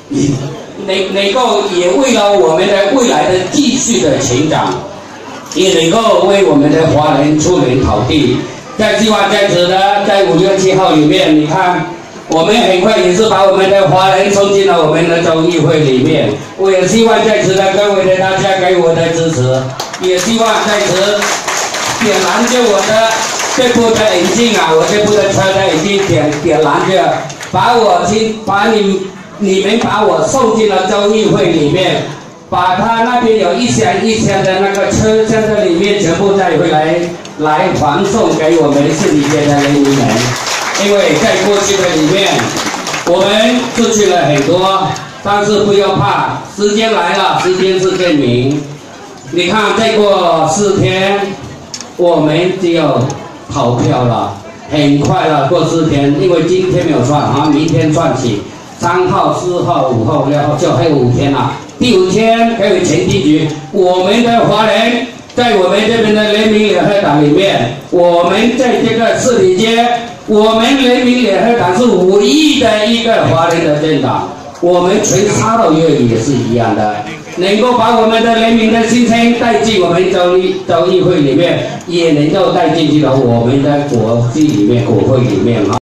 能够也为了我们的未来的继续的成长，也能够为我们的华人出人头地。在计划在此呢，在5月7号里面，你看。 我们很快也是把我们的华人送进了我们的州议会里面。我也希望在此呢，各位的大家给我的支持，也希望在此点燃着我的这部的眼镜啊，我这部的车呢已经点燃着，把你们把我送进了州议会里面，把他那边有一箱一箱的那个车厢的里面全部带回来还送给我们市里面的人民们。 因为在过去的里面，我们失去了很多，但是不要怕，时间来了，时间是证明。你看，再过4天，我们就要投票了，很快了，过4天，因为今天没有算啊，明天算起，3号、4号、5号、6号，就还有5天了。第5天可以前提局，我们的华人在我们这边的人民联合党里面，我们在这个市里街。 我们人民联合党是唯一的一个华人的政党，我们全沙捞越也是一样的，能够把我们的人民的心声带进我们州议会里面，也能够带进去了我们的国际里面、国会里面啊。